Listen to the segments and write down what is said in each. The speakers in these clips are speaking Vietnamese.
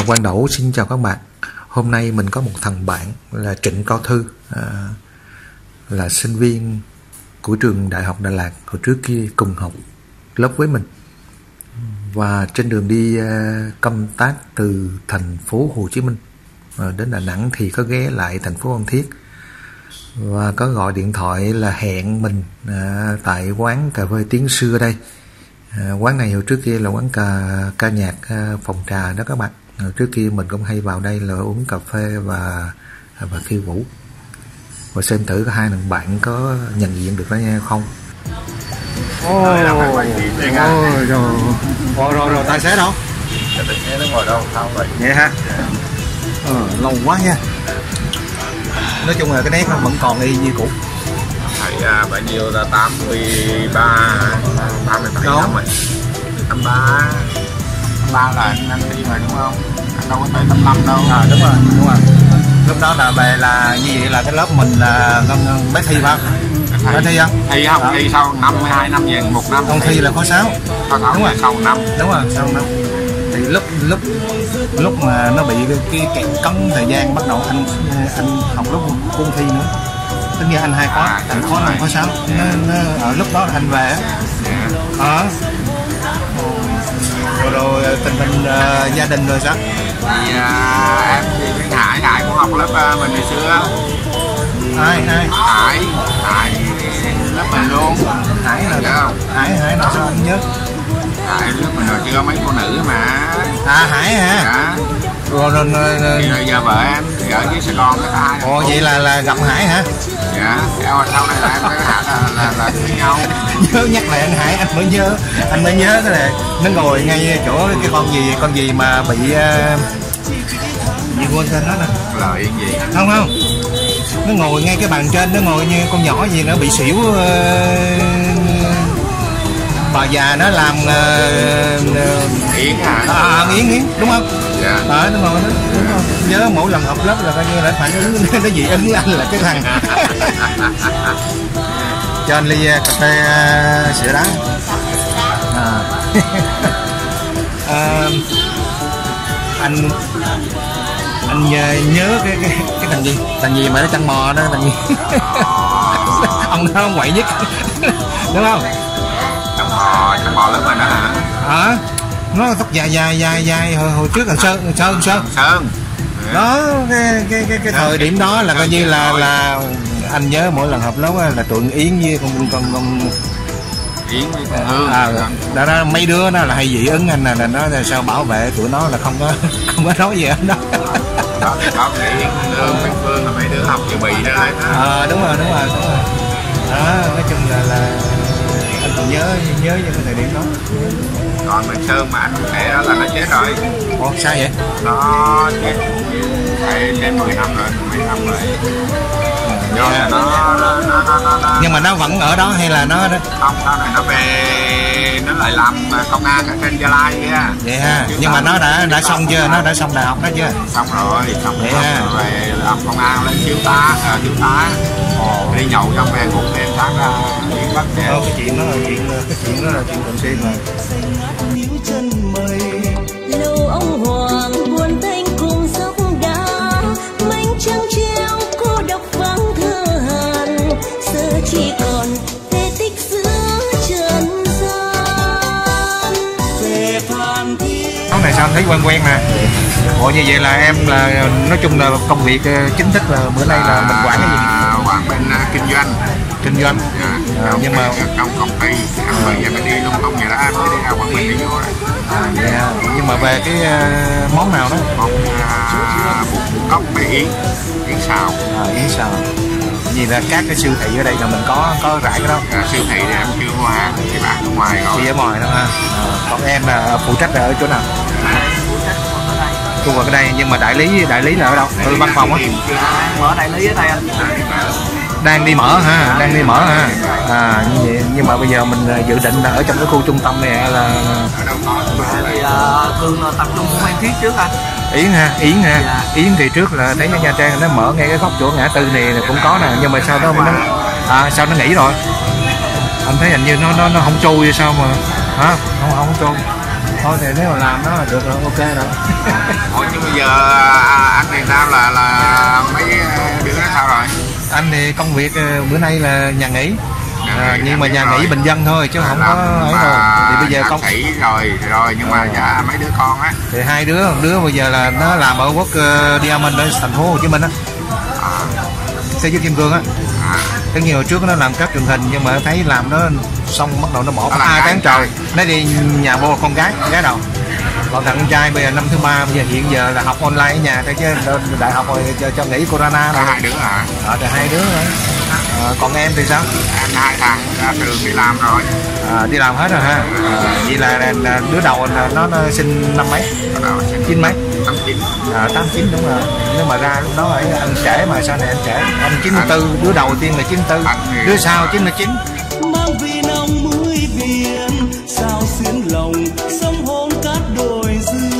Quang Đỗ xin chào các bạn. Hôm nay mình có một thằng bạn là Trịnh Cao Thư, là sinh viên của trường Đại học Đà Lạt, hồi trước kia cùng học lớp với mình. Và trên đường đi công tác từ thành phố Hồ Chí Minh đến Đà Nẵng thì có ghé lại thành phố Phan Thiết và có gọi điện thoại là hẹn mình tại quán cà phê Tiếng Xưa đây. Quán này hồi trước kia là quán ca nhạc phòng trà đó các bạn. Hồi trước kia mình cũng hay vào đây là uống cà phê và khiêu vũ. Và xem thử hai thằng bạn có nhận diện được nó nha không. Rồi tài xế đâu? Tài xế nó ngồi đâu sao vậy? Vậy hả? Lâu quá nha. Nói chung là cái nét nó vẫn còn y như cũ. Thấy bao nhiêu là 83 37 năm rồi. 83 là anh đi mà đúng không? Anh đâu có tới 85 đâu. Đúng rồi. Lúc đó là về là như vậy là cái lớp mình là bé Thi phải không? Bé Thi không? Thi không, Thi sau 52 năm về 1 năm. Con Thi là khóa 6. Đúng rồi, sau 5. Đúng rồi, sau 5. Thì lúc mà nó bị cái kẹt cấn thời gian bắt đầu anh học lớp cung Thi nữa. Tức như anh 2 khóa, anh khóa 5 khóa 6. Nó ở lúc đó anh về á. Rồi tình hình gia đình rồi sao? Thì em thì với Hải cũng học lớp mình ngày xưa. Hải lớp mình luôn. Hải là Hải nào sao anh nhớ? Hải lớp mình hồi chưa mấy cô nữ mà. Hải hả? Dạ. Rồi giờ vợ em thì ở dưới Sài Gòn cái ai? Ồ vậy là gặp Hải hả? Dạ. Sau này là em với Hải là với nhau. Nhớ nhắc lại anh Hải anh mới nhớ cái này. Nó ngồi ngay chỗ cái con gì mà bị gì quên tên nó nè. Lợi gì? Không. Nó ngồi ngay cái bàn trên, nó ngồi như con nhỏ gì nó bị xỉu. Bà già nó làm Yến hả? Yến đúng không? Dạ. Nó ngồi đó, đúng không? Nhớ mỗi lần học lớp là coi như là phản ứng nó dị ứng anh là cái thằng. Cho anh ly cà phê sữa đá. Anh nhớ cái thằng gì mà nó chăn bò đó, thằng gì. Ông nó quậy nhất. Đúng không? Chăn bò lớp mình đó hả? Nó tóc dài hồi trước là Sơn đó. Cái thời điểm đó là coi như là anh nhớ mỗi lần học lớp là tụi Yến với con Yến với con Hương đó mấy đứa nó là hay dị ứng anh là nó là sao bảo vệ tụi nó là không có nói gì anh đó. Có Yến, Hương, Minh Phương là mấy đứa học dự bị đó đấy. Đúng rồi đó, nói chung là anh còn nhớ về cái thời điểm đó. Còn mình Sơn mà anh kể đó là nó chết rồi. Ủa sao vậy? Nó chết trên 10 năm rồi, 10 năm rồi. Do là nó nhưng mà nó vẫn ở đó hay là nó không, sau này nó về nó lại làm công an ở trên Gia Lai kia. Vậy ha. Nhưng mà nó đã xong chưa? Nó đã xong đại học đó chưa? Xong rồi vậy ha. Về làm công an lên thiếu tá. Đi nhậu trong về một đêm sáng ra đi bắt xe. Cái chuyện đó là chuyện thường xuyên mà. Lầu ông Hoàng buồn tênh cùng dốc đá, mảnh trăng treo cô độc vắng thơ hàn, giờ chỉ còn vết tích giữa trần gian. Về Phan Thiết. Cái này sao thấy quen nè. Ủa như vậy là em là nói chung là công việc chính thức là bữa nay là mình quản cái gì? Quản bên kinh doanh. Nhưng mà trong công ty anh bây giờ phải đi lung tung vậy đó, em mới đi ra quản mình đi vô rồi. Nhưng mà về cái món nào đó? Món bún cốc với yến xào. Yến xào. Vì là các cái siêu thị ở đây là mình có rải cái đó. Siêu thị thì em chưa mua hàng, thì bạn ở ngoài rồi. Đi ở ngoài đó ha. Còn em là phụ trách ở chỗ nào? Khu vực ở đây, nhưng mà đại lý là ở đâu? Ở văn phòng á. Mở đại lý ở đây anh. Đang đi mở ha. Như vậy, nhưng mà bây giờ mình dự định là ở trong cái khu trung tâm này là thì Cương tập trung Phan Thiết trước anh. Yến ha. Yến thì trước là thấy ở Nha Trang nó mở ngay cái góc chỗ ngã tư này cũng có nè, nhưng mà sau đó sao nó nghỉ rồi. Anh thấy hình như nó không trôi hay sao mà hả? Không trôi. thôi thì nếu mà làm nó là được rồi, ok rồi. Ủa nhưng bây giờ anh Việt Nam là mấy đứa sao rồi? Anh thì công việc bữa nay là nhà nghỉ, nhưng mà nhà nghỉ bình dân thôi chứ không có ấy rồi. Thì bây giờ công sĩ rồi nhưng mà dạ mấy đứa con á thì hai đứa, một đứa bây giờ là nó làm ở Quốc Diamond ở thành phố Hồ Chí Minh á, xây dựng kim cương á. Tất nhiên hồi trước nó làm các truyền hình nhưng mà thấy làm nó xong bắt đầu nó bỏ 2 tháng trời, nó đi nhà bố con gái đầu. Còn thằng con trai bây giờ năm thứ 3, bây giờ hiện giờ là học online ở nhà thôi chứ đại học rồi cho nghỉ corona rồi. Hai đứa hả? Thì hai đứa rồi. Còn em thì sao? Em 2 thằng ra trường đi làm rồi. Đi làm hết rồi ha. Vậy là đứa đầu nó sinh năm mấy? 9 mấy? 89. 89 đúng rồi. Nếu mà ra lúc đó anh trễ mà sau này anh trễ. Anh 94, đứa đầu tiên là 94, đứa sau 99. Mang vì nồng mũi biển sao xuyến lòng sông hôn cát đồi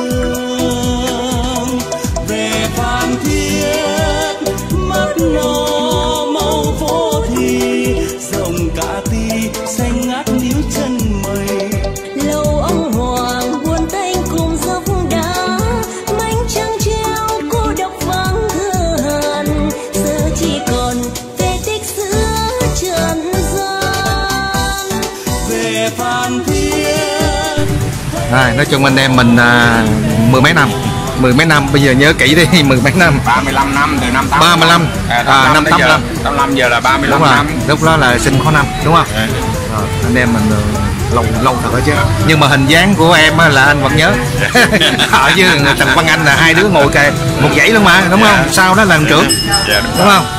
dương về Phan Thiết mắt nó màu vô thì dòng Cà Ti xanh ngát níu chân mây lâu ông hoàng buồn tênh cùng dốc đá mảnh trăng treo cô độc vắng thơ hằn giờ chỉ còn về tích giữa trần gian về Phan Thiết. Nói chung anh em mình mười mấy năm bây giờ nhớ kỹ đi. Mười mấy năm, 35 năm từ năm 35 năm 85 giờ là 35 đúng năm. Lúc đó là sinh có năm đúng không? Anh em mình lâu thật đó chứ. Nhưng mà hình dáng của em là anh vẫn nhớ. Ở với thằng Văn Anh là hai đứa ngồi kề một dãy luôn mà đúng không? Sau đó là làm trưởng đúng không?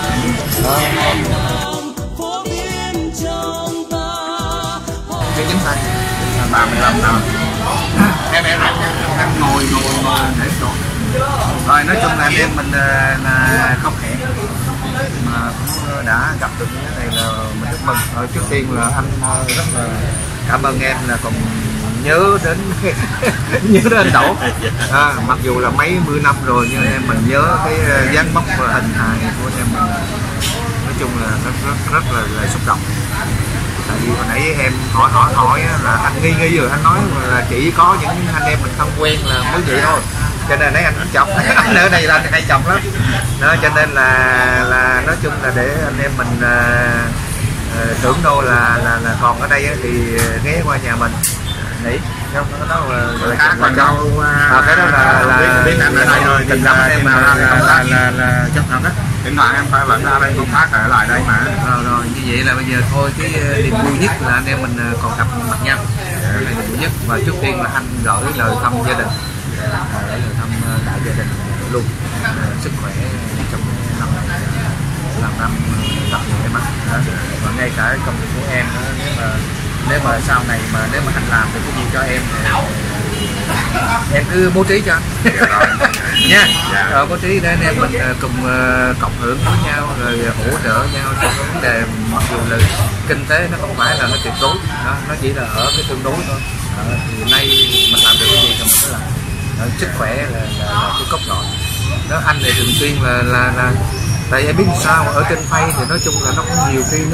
Cái chính tay 35 năm. em ngồi để rồi. Rồi nói chung là anh em mình là không hẹn mà cũng đã gặp được cái này là mình rất mừng. Trước tiên là anh rất là cảm ơn em là còn nhớ đến anh Đỗ. Mặc dù là mấy mươi năm rồi nhưng em mình nhớ cái dáng mốc và hình hài của em mình. Nói chung là rất là xúc động. Tại vì hồi nãy em hỏi là anh nghi rồi, anh nói là chỉ có những anh em mình thân quen là mới vậy thôi, cho nên nãy anh cũng chọc. Anh ở đây là anh hay chọc lắm đó, cho nên là nói chung là để anh em mình tưởng đâu là còn ở đây thì ghé qua nhà mình nghỉ. Nó khác còn đâu cái đó là biết anh ở đây rồi tình cảm em là chân thật á. thỉnh thoảng em phải vẫn ra đây công tác ở lại đây mà. Rồi như vậy là bây giờ thôi cái niềm vui nhất là anh em mình còn gặp mặt nhau, cái niềm vui nhất. Và trước tiên là anh gửi lời thăm gia đình, lời thăm đại gia đình luôn, sức khỏe trong năm này làm năm tập nhẹ mắt. Và ngay cả công việc của em nếu mà sau này mà nếu mà anh làm được cái gì cho em em cứ bố trí cho anh nha. Bố trí để anh em mình cùng cộng hưởng với nhau rồi hỗ trợ nhau trong cái vấn đề, mặc dù là kinh tế nó không phải là nó tuyệt đối đó, nó chỉ là ở cái tương đối thôi. Thì nay mình làm được cái gì thì mình cứ làm. Sức khỏe là cái cốt lõi đó. Anh thì thường xuyên là tại em biết sao ở trên phay thì nói chung là nó có nhiều khi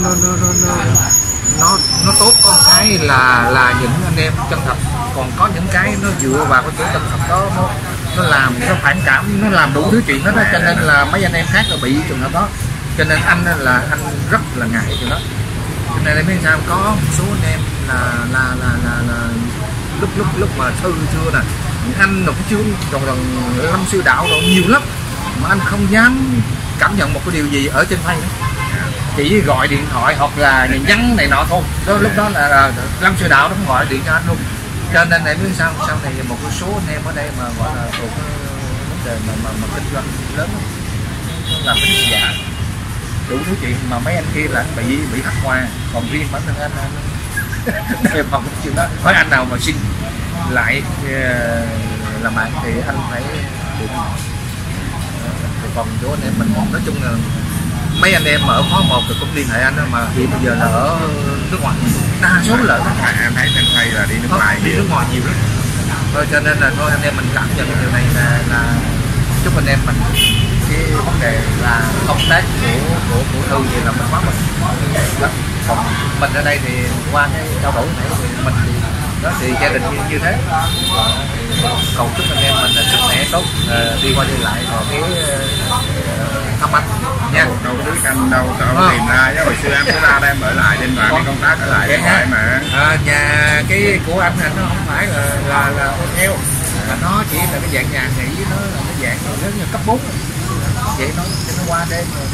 nó tốt. Có một cái là những anh em chân thật, còn có những cái nó dựa vào cái chỗ chân thật đó nó làm nó phản cảm, nó làm đủ thứ chuyện đó, cho nên là mấy anh em khác là bị trường hợp đó. Cho nên anh rất là ngại chuyện đó. Cho nên em biết sao có một số anh em là lúc mà thư chưa nè, anh cũng chưa còn Lâm Sư Đạo rồi nhiều lắm mà anh không dám cảm nhận một cái điều gì ở trên phay nữa, chỉ gọi điện thoại hoặc là nhắn này nọ thôi. Lúc đó là Lâm Sư Đạo nó cũng gọi điện cho anh luôn. Cho nên em biết sao sau này một số anh em ở đây mà gọi là thuộc vấn đề mà kinh doanh lớn nó làm cái giả đủ thứ chuyện mà mấy anh kia là anh bị hắt hoa, còn riêng bản thân anh đề phòng cái chuyện đó. Nói anh nào mà xin lại làm bạn thì anh phải được. Còn chỗ anh em mình nói chung là mấy anh em ở khóa 1 thì cũng liên hệ anh đó, mà hiện bây giờ là ở nước ngoài đa số là em thấy trên phay là đi nước ngoài nhiều lắm. Thôi cho nên là thôi anh em mình cảm nhận điều này là chúc anh em mình cái vấn đề là công tác của Thư thì là mình quá mình đó. Còn mình ở đây thì qua cái trao đổi này thì mình thì đó thì gia đình như thế. Cầu chúc anh em mình là sức khỏe tốt, đi qua đi lại rồi cái thăm anh nha. Đâu có biết anh đâu tìm ra, chứ hồi xưa em cứ ra đây em ở lại trên đoàn đi công tác ở lại vậy phải mà. Nhà cái của anh nó không phải là hotel, mà nó chỉ là cái dạng nhà nghỉ, nó là cái dạng giống như cấp 4 vậy thôi, cho nó qua đêm rồi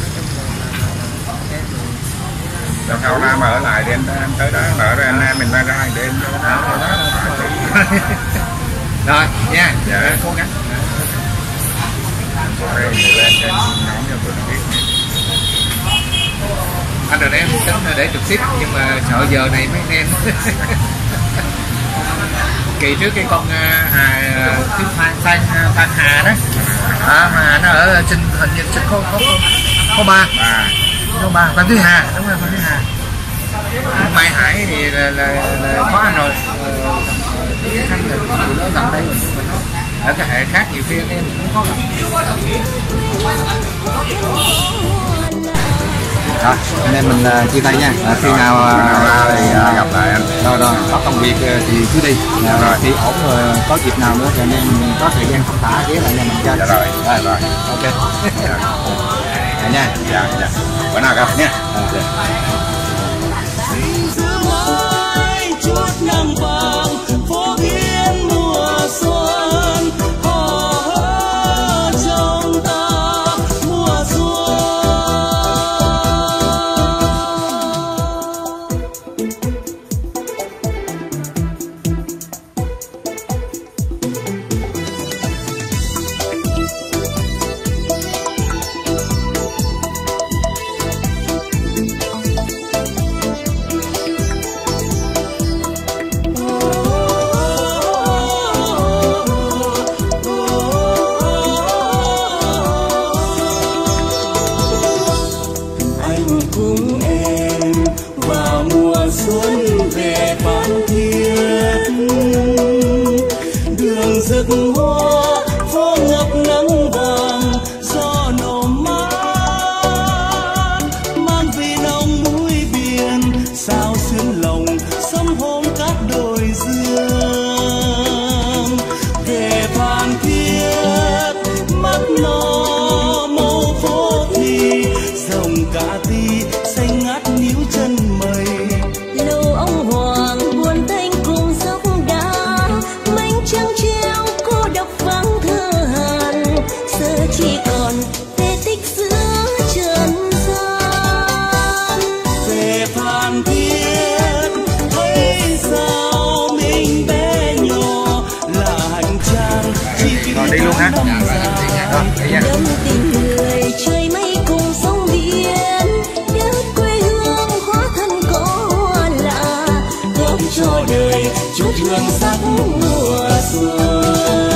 Đâu sau ra mà ở lại đêm em tới đó mở ra anh em mình ra đêm rồi nha. Dạ. Cố gắng lên trên nhóm cho tôi biết. anh rồi em tính để trực tiếp nhưng mà sợ giờ này mấy anh em kỳ trước cái con tiếng Phan Hà đó, mà nó ở hình như sinh có ba Phan Thúy Hà, đúng rồi, Phan Thúy Hà. Mai Hải thì là có anh rồi, anh là tụi nó gần đây, ở cái hệ khác nhiều khi anh em cũng có gặp. Rồi, anh em mình chia tay nha. Khi nào thì gặp lại anh. Rồi có công việc thì cứ đi. Rồi khi ổn có dịp nào nữa thì anh em có thời gian thông thả ghé lại nhà mình chơi. Dạ rồi. Ok. Dạ nha. Dạ. Bữa nào gặp nha. Chút nắng vàng phố biến mùa xuân, hò trong ta mùa xuân. Cùng em vào mùa xuân về Phan Thiết, đường rực hoa phố ngập nắng vàng, gió nổ mát mang vị nồng mũi biển, sao xuyên lòng sấm hôm cát đồi dương. Về Phan Thiết mắt nó màu phố thì dòng Cà Ti xanh ngát níu chân mây. Lầu ông Hoàng buồn tênh cùng dốc đá, mảnh trăng treo cô độc vắng thơ hàn, giờ chỉ còn vết tích giữa trần gian. Về Phan Thiết thấy sao mình bé nhỏ, là hành trang chỉ vì Đi luôn ha. Đâm tình người trời mây cùng sóng biển, đất quê hương hóa thân có lạ, góp cho đời chút hương sắc mùa xuân.